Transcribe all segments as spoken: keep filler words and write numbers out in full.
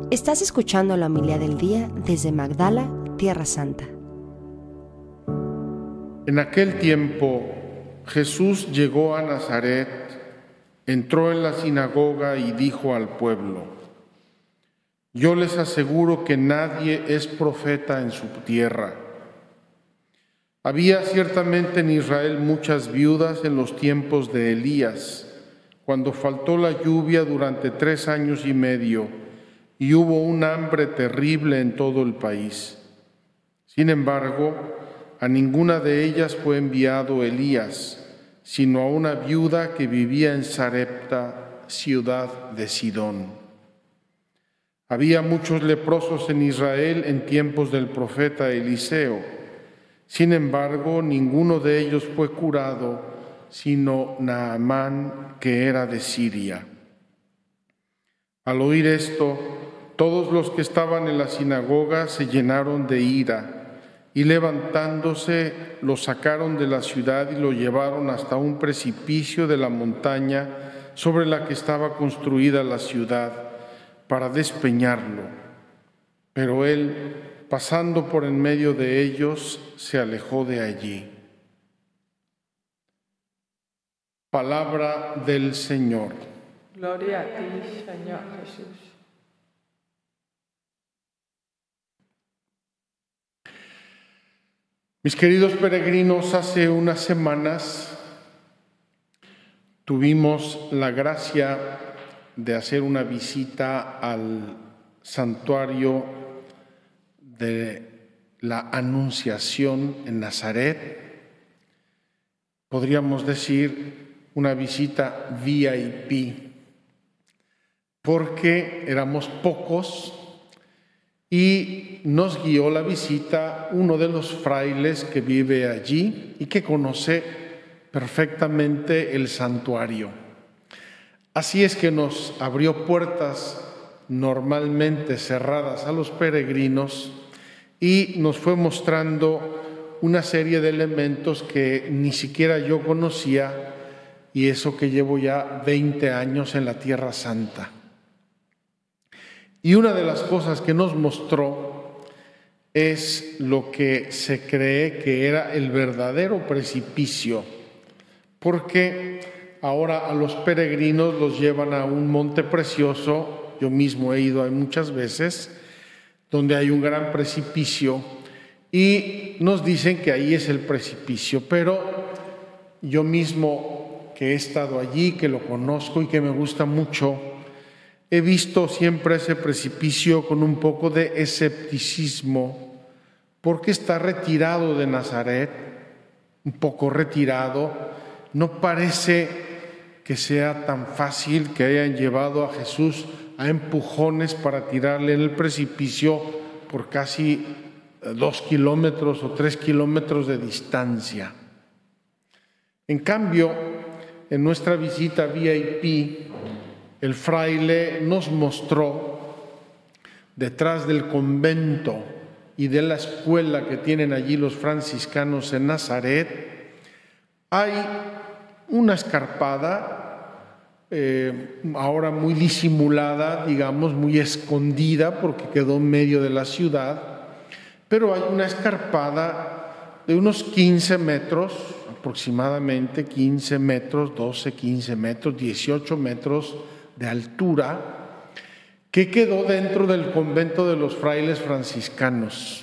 Estás escuchando la homilía del día desde Magdala, Tierra Santa. En aquel tiempo, Jesús llegó a Nazaret, entró en la sinagoga y dijo al pueblo: Yo les aseguro que nadie es profeta en su tierra. Había ciertamente en Israel muchas viudas en los tiempos de Elías, cuando faltó la lluvia durante tres años y medio, y hubo un hambre terrible en todo el país. Sin embargo, a ninguna de ellas fue enviado Elías, sino a una viuda que vivía en Sarepta, ciudad de Sidón. Había muchos leprosos en Israel en tiempos del profeta Eliseo. Sin embargo, ninguno de ellos fue curado, sino Naamán, que era de Siria. Al oír esto, todos los que estaban en la sinagoga se llenaron de ira, y levantándose, lo sacaron de la ciudad y lo llevaron hasta un precipicio de la montaña sobre la que estaba construida la ciudad, para despeñarlo. Pero él, pasando por en medio de ellos, se alejó de allí. Palabra del Señor. Gloria a ti, Señor Jesús. Mis queridos peregrinos, hace unas semanas tuvimos la gracia de hacer una visita al santuario de la Anunciación en Nazaret. Podríamos decir una visita V I P, porque éramos pocos y nos guió la visita uno de los frailes que vive allí y que conoce perfectamente el santuario. Así es que nos abrió puertas normalmente cerradas a los peregrinos y nos fue mostrando una serie de elementos que ni siquiera yo conocía, y eso que llevo ya veinte años en la Tierra Santa. Y una de las cosas que nos mostró es lo que se cree que era el verdadero precipicio, porque ahora a los peregrinos los llevan a un monte precioso, yo mismo he ido ahí muchas veces, donde hay un gran precipicio y nos dicen que ahí es el precipicio, pero yo mismo que he estado allí, que lo conozco y que me gusta mucho, he visto siempre ese precipicio con un poco de escepticismo, porque está retirado de Nazaret, un poco retirado. No parece que sea tan fácil que hayan llevado a Jesús a empujones para tirarle en el precipicio por casi dos kilómetros o tres kilómetros de distancia. En cambio, en nuestra visita V I P, el fraile nos mostró detrás del convento y de la escuela que tienen allí los franciscanos en Nazaret, hay una escarpada, eh, ahora muy disimulada, digamos, muy escondida porque quedó en medio de la ciudad, pero hay una escarpada de unos quince metros, aproximadamente quince metros, doce, quince metros, dieciocho metros de altura, que quedó dentro del convento de los frailes franciscanos.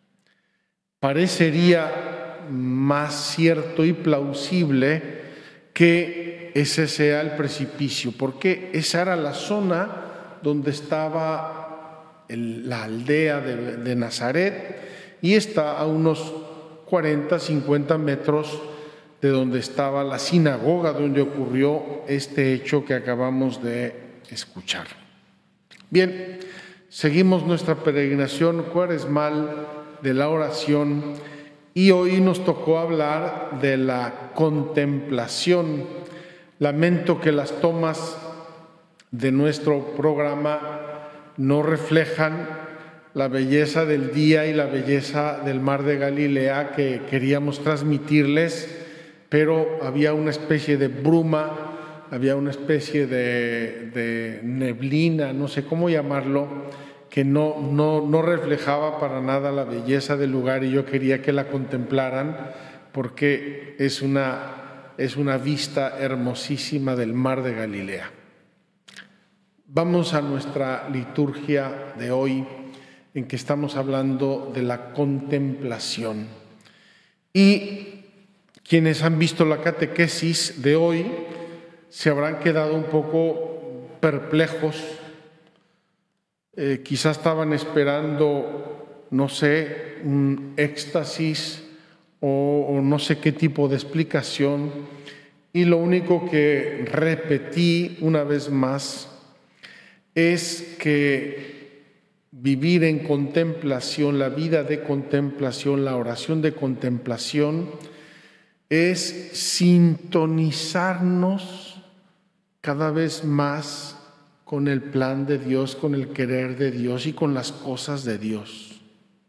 Parecería más cierto y plausible que ese sea el precipicio, porque esa era la zona donde estaba el, la aldea de, de Nazaret, y está a unos cuarenta, cincuenta metros de donde estaba la sinagoga donde ocurrió este hecho que acabamos de escuchar. Bien, seguimos nuestra peregrinación cuaresmal de la oración y hoy nos tocó hablar de la contemplación. Lamento que las tomas de nuestro programa no reflejan la belleza del día y la belleza del mar de Galilea que queríamos transmitirles, pero había una especie de bruma, había una especie de, de neblina, no sé cómo llamarlo, que no, no, no reflejaba para nada la belleza del lugar, y yo quería que la contemplaran porque es una, es una vista hermosísima del mar de Galilea. Vamos a nuestra liturgia de hoy, en que estamos hablando de la contemplación. Y quienes han visto la catequesis de hoy se habrán quedado un poco perplejos. Eh, quizás estaban esperando, no sé, un éxtasis o, o no sé qué tipo de explicación, y lo único que repetí una vez más es que vivir en contemplación, la vida de contemplación, la oración de contemplación, es sintonizarnos cada vez más con el plan de Dios, con el querer de Dios y con las cosas de Dios.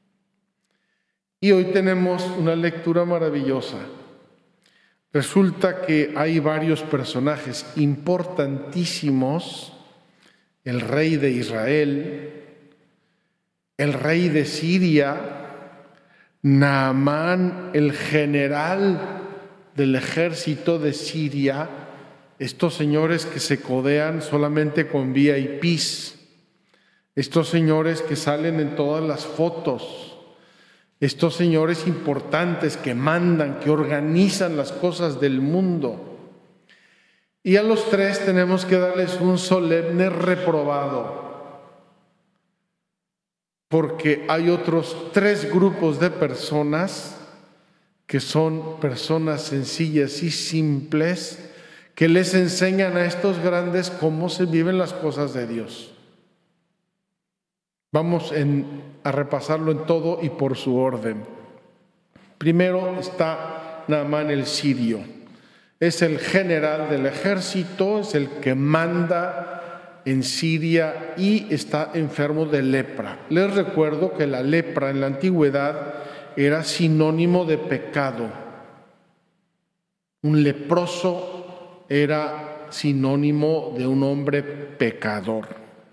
Y hoy tenemos una lectura maravillosa. Resulta que hay varios personajes importantísimos: el rey de Israel, el rey de Siria, Naamán, el general del ejército de Siria, estos señores que se codean solamente con V I Pes, estos señores que salen en todas las fotos, estos señores importantes que mandan, que organizan las cosas del mundo. Y a los tres tenemos que darles un solemne reprobado, porque hay otros tres grupos de personas que son personas sencillas y simples, que les enseñan a estos grandes cómo se viven las cosas de Dios. Vamos en, a repasarlo en todo y por su orden. Primero está Naamán el sirio. Es el general del ejército, es el que manda en Siria y está enfermo de lepra. Les recuerdo que la lepra en la antigüedad era sinónimo de pecado. Un leproso era sinónimo de un hombre pecador.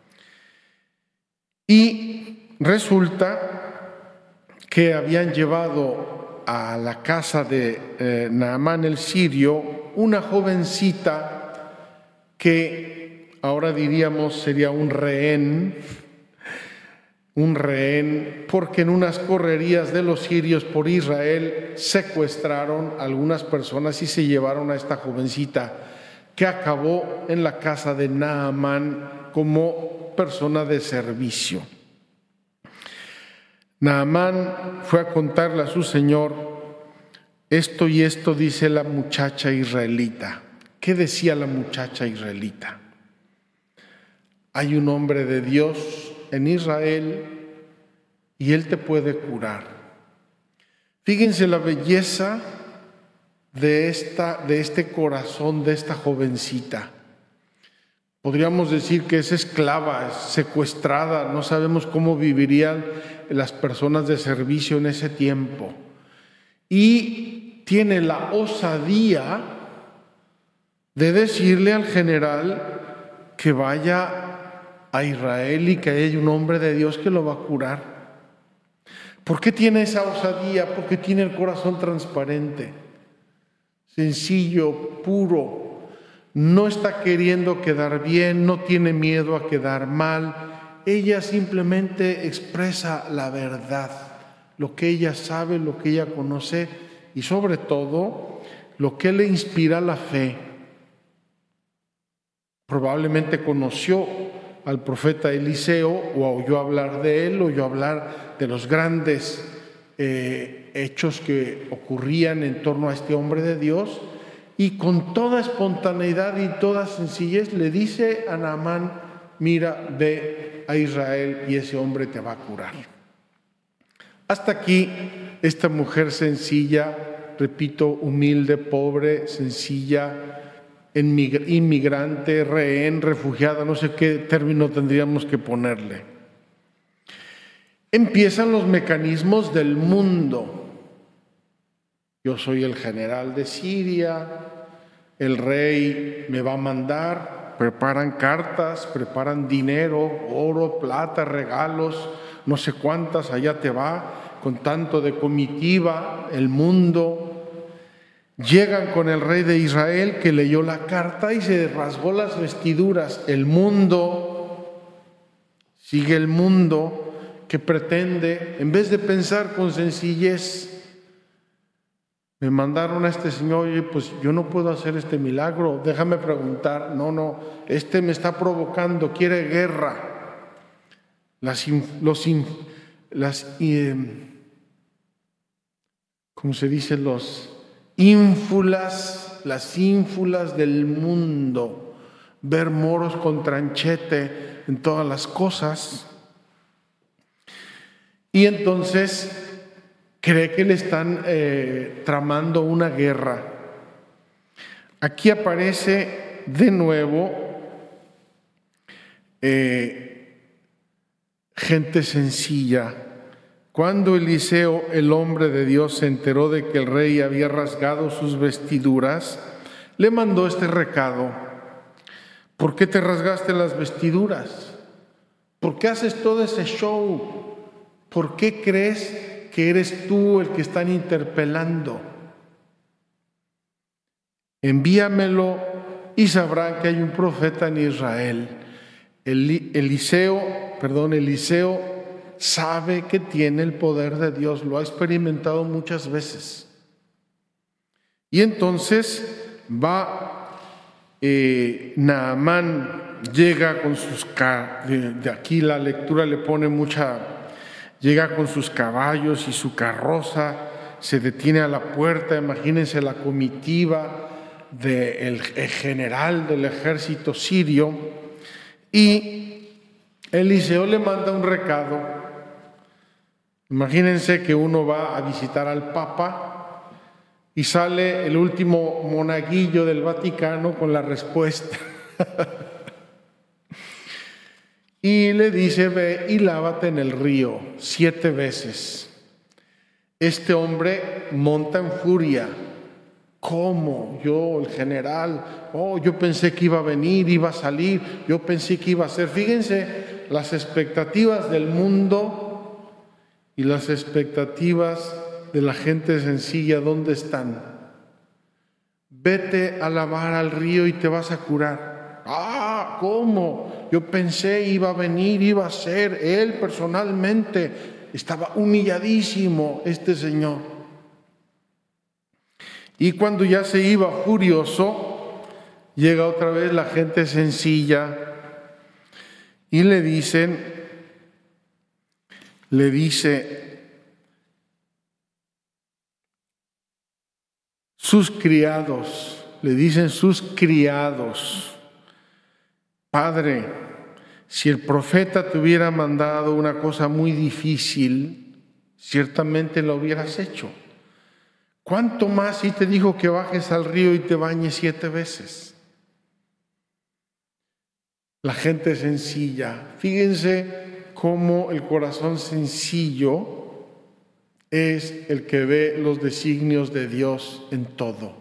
Y resulta que habían llevado a la casa de eh, Naamán el sirio una jovencita que ahora diríamos sería un rehén, un rehén, porque en unas correrías de los sirios por Israel secuestraron a algunas personas y se llevaron a esta jovencita, que acabó en la casa de Naamán como persona de servicio. Naamán fue a contarle a su señor: esto y esto dice la muchacha israelita. ¿Qué decía la muchacha israelita? Hay un hombre de Dios en Israel y él te puede curar. Fíjense la belleza de, esta, de este corazón de esta jovencita. Podríamos decir que es esclava, es secuestrada, no sabemos cómo vivirían las personas de servicio en ese tiempo. Y tiene la osadía de decirle al general que vaya a Israel y que hay un hombre de Dios que lo va a curar. ¿Por qué tiene esa osadía? Porque tiene el corazón transparente, sencillo, puro. No está queriendo quedar bien, no tiene miedo a quedar mal. Ella simplemente expresa la verdad, lo que ella sabe, lo que ella conoce y sobre todo lo que le inspira la fe. Probablemente conoció al profeta Eliseo o oyó hablar de él, oyó hablar de los grandes eh, hechos que ocurrían en torno a este hombre de Dios, y con toda espontaneidad y toda sencillez le dice a Naamán: mira, ve a Israel y ese hombre te va a curar. Hasta aquí esta mujer sencilla, repito, humilde, pobre, sencilla, inmigrante, rehén, refugiada, no sé qué término tendríamos que ponerle. Empiezan los mecanismos del mundo. Yo soy el general de Siria, el rey me va a mandar, preparan cartas, preparan dinero, oro, plata, regalos, no sé cuántas, allá te va, con tanto de comitiva, el mundo. Llegan con el rey de Israel que leyó la carta y se rasgó las vestiduras. El mundo, sigue el mundo que pretende, en vez de pensar con sencillez, me mandaron a este señor, oye, pues yo no puedo hacer este milagro, déjame preguntar. No, no, este me está provocando, quiere guerra. Las, los, las eh, ¿cómo se dice? Los ínfulas, las ínfulas del mundo. Ver moros con tranchete en todas las cosas. Y entonces cree que le están eh, tramando una guerra. Aquí aparece de nuevo eh, gente sencilla. Cuando Eliseo, el hombre de Dios, se enteró de que el rey había rasgado sus vestiduras, le mandó este recado: ¿por qué te rasgaste las vestiduras? ¿Por qué haces todo ese show? ¿Por qué crees que eres tú el que están interpelando? Envíamelo y sabrán que hay un profeta en Israel. El, Eliseo, perdón, Eliseo sabe que tiene el poder de Dios, lo ha experimentado muchas veces. Y entonces va eh, Naamán, llega con sus, de, de aquí la lectura le pone mucha. Llega con sus caballos y su carroza, se detiene a la puerta. Imagínense la comitiva del general del ejército sirio. Y Eliseo le manda un recado. Imagínense que uno va a visitar al Papa y sale el último monaguillo del Vaticano con la respuesta. Y le dice: ve y lávate en el río siete veces. Este hombre monta en furia. ¿Cómo? Yo, el general, oh, yo pensé que iba a venir, iba a salir, yo pensé que iba a ser. Fíjense las expectativas del mundo y las expectativas de la gente sencilla, ¿dónde están? Vete a lavar al río y te vas a curar. Ah, ¿cómo? Yo pensé iba a venir, iba a ser él personalmente. Estaba humilladísimo este señor. Y cuando ya se iba furioso, llega otra vez la gente sencilla y le dicen, le dice, sus criados, le dicen sus criados: Padre, si el profeta te hubiera mandado una cosa muy difícil, ciertamente lo hubieras hecho. ¿Cuánto más si te dijo que bajes al río y te bañes siete veces? La gente sencilla. Fíjense cómo el corazón sencillo es el que ve los designios de Dios en todo.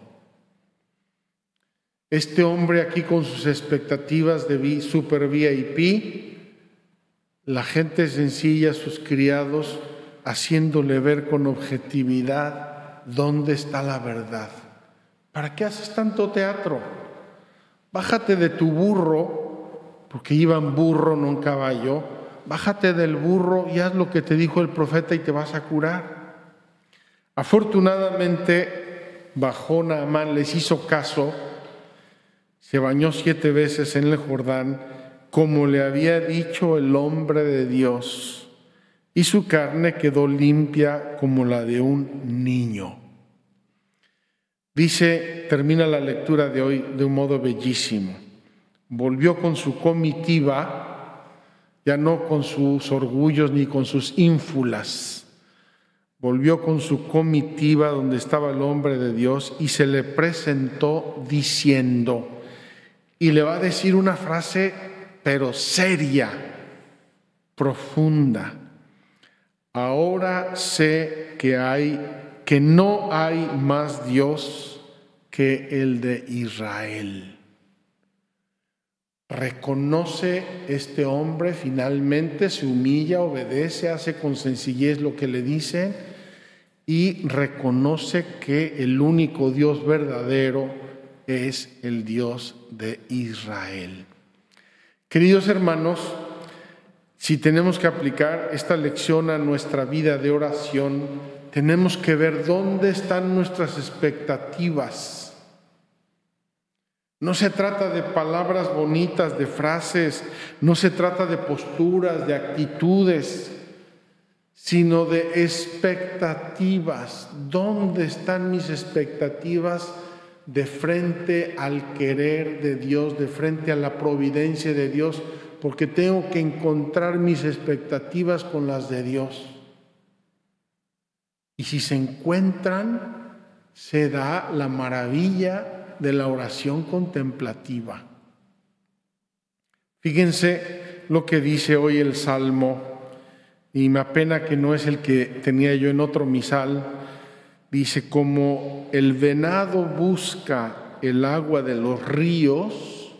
Este hombre aquí con sus expectativas de super V I P, la gente sencilla, sus criados, haciéndole ver con objetividad dónde está la verdad. ¿Para qué haces tanto teatro? Bájate de tu burro, porque iba en burro, no en caballo. Bájate del burro y haz lo que te dijo el profeta y te vas a curar. Afortunadamente bajó Naamán, les hizo caso. Se bañó siete veces en el Jordán, como le había dicho el hombre de Dios, y su carne quedó limpia como la de un niño. Dice, termina la lectura de hoy de un modo bellísimo. Volvió con su comitiva, ya no con sus orgullos ni con sus ínfulas. Volvió con su comitiva donde estaba el hombre de Dios y se le presentó diciendo, y le va a decir una frase, pero seria, profunda. Ahora sé que hay, que no hay más Dios que el de Israel. Reconoce este hombre finalmente, se humilla, obedece, hace con sencillez lo que le dice y reconoce que el único Dios verdadero es el Dios de Israel. Queridos hermanos, si tenemos que aplicar esta lección a nuestra vida de oración, tenemos que ver dónde están nuestras expectativas. No se trata de palabras bonitas, de frases, no se trata de posturas, de actitudes, sino de expectativas. ¿Dónde están mis expectativas de frente al querer de Dios, de frente a la providencia de Dios? Porque tengo que encontrar mis expectativas con las de Dios. Y si se encuentran, se da la maravilla de la oración contemplativa. Fíjense lo que dice hoy el Salmo, y me apena que no es el que tenía yo en otro misal. Dice: como el venado busca el agua de los ríos,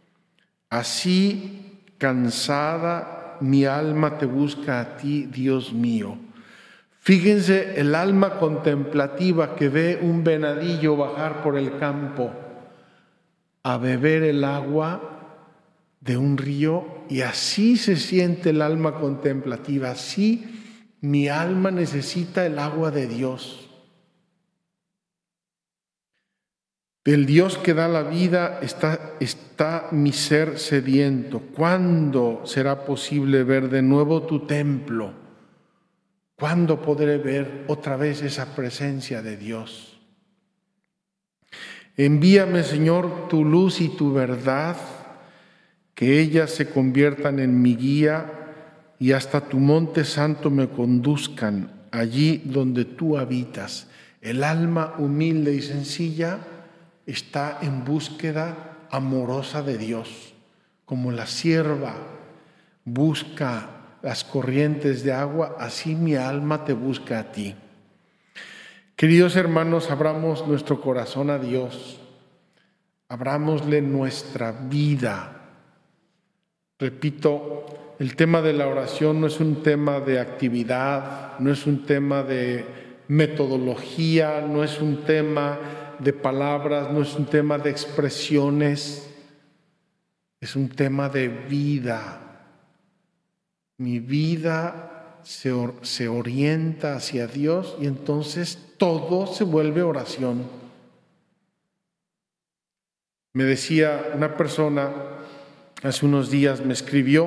así cansada mi alma te busca a ti, Dios mío. Fíjense el alma contemplativa que ve un venadillo bajar por el campo a beber el agua de un río, y así se siente el alma contemplativa. Así mi alma necesita el agua de Dios. Del Dios que da la vida está, está mi ser sediento. ¿Cuándo será posible ver de nuevo tu templo? ¿Cuándo podré ver otra vez esa presencia de Dios? Envíame, Señor, tu luz y tu verdad, que ellas se conviertan en mi guía y hasta tu monte santo me conduzcan, allí donde tú habitas. El alma humilde y sencilla está en búsqueda amorosa de Dios, como la sierva busca las corrientes de agua, así mi alma te busca a ti. Queridos hermanos, abramos nuestro corazón a Dios, abrámosle nuestra vida. Repito, el tema de la oración no es un tema de actividad, no es un tema de metodología, no es un tema de palabras, no es un tema de expresiones, es un tema de vida. Mi vida se, or, se orienta hacia Dios y entonces todo se vuelve oración. Me decía una persona hace unos días, me escribió,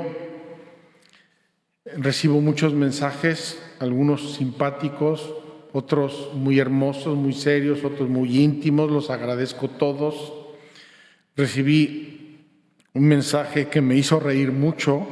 recibo muchos mensajes, algunos simpáticos, otros muy hermosos, muy serios, otros muy íntimos, los agradezco todos. Recibí un mensaje que me hizo reír mucho.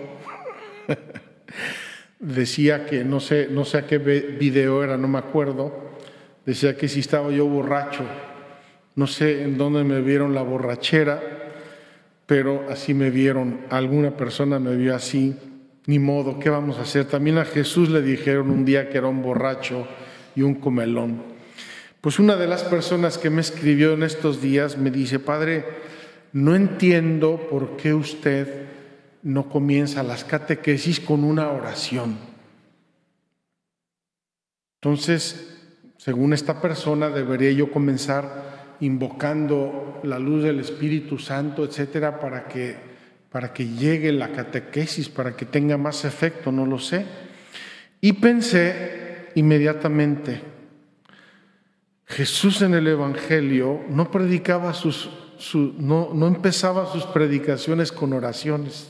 Decía que, no sé, no sé a qué video era, no me acuerdo, decía que si estaba yo borracho, no sé en dónde me vieron la borrachera, pero así me vieron, alguna persona me vio así, ni modo, ¿qué vamos a hacer? También a Jesús le dijeron un día que era un borracho y un comelón. Pues una de las personas que me escribió en estos días me dice: Padre, no entiendo por qué usted no comienza las catequesis con una oración. Entonces, según esta persona, debería yo comenzar invocando la luz del Espíritu Santo, etcétera, para que, para que llegue la catequesis, para que tenga más efecto, no lo sé. Y pensé inmediatamente, Jesús en el Evangelio no predicaba sus, su, no, no empezaba sus predicaciones con oraciones.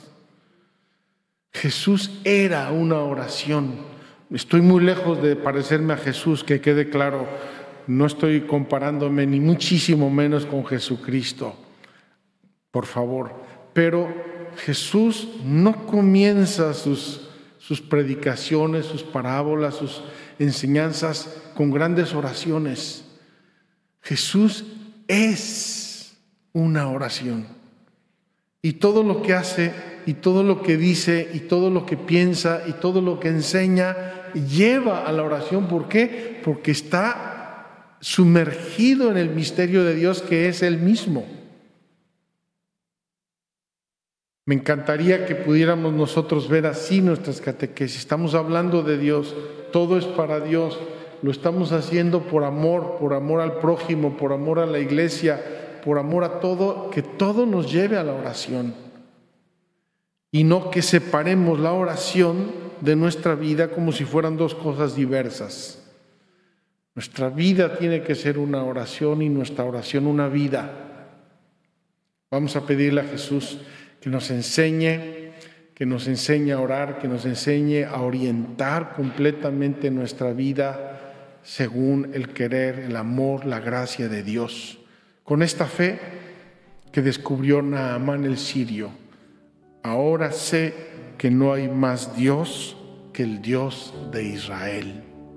Jesús era una oración. Estoy muy lejos de parecerme a Jesús, que quede claro, no estoy comparándome ni muchísimo menos con Jesucristo, por favor. Pero Jesús no comienza sus, sus predicaciones, sus parábolas, sus enseñanzas con grandes oraciones. Jesús es una oración. Y todo lo que hace, y todo lo que dice, y todo lo que piensa, y todo lo que enseña, lleva a la oración. ¿Por qué? Porque está sumergido en el misterio de Dios, que es Él mismo. Me encantaría que pudiéramos nosotros ver así nuestras catequesis. Estamos hablando de Dios, todo es para Dios, lo estamos haciendo por amor, por amor al prójimo, por amor a la iglesia, por amor a todo, que todo nos lleve a la oración. Y no que separemos la oración de nuestra vida como si fueran dos cosas diversas. Nuestra vida tiene que ser una oración y nuestra oración una vida. Vamos a pedirle a Jesús que nos enseñe, que nos enseñe a orar, que nos enseñe a orientar completamente nuestra vida según el querer, el amor, la gracia de Dios. Con esta fe que descubrió Naamán el sirio, ahora sé que no hay más Dios que el Dios de Israel.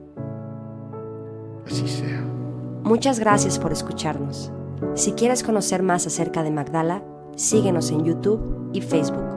Así sea. Muchas gracias por escucharnos. Si quieres conocer más acerca de Magdala, síguenos en YouTube y Facebook.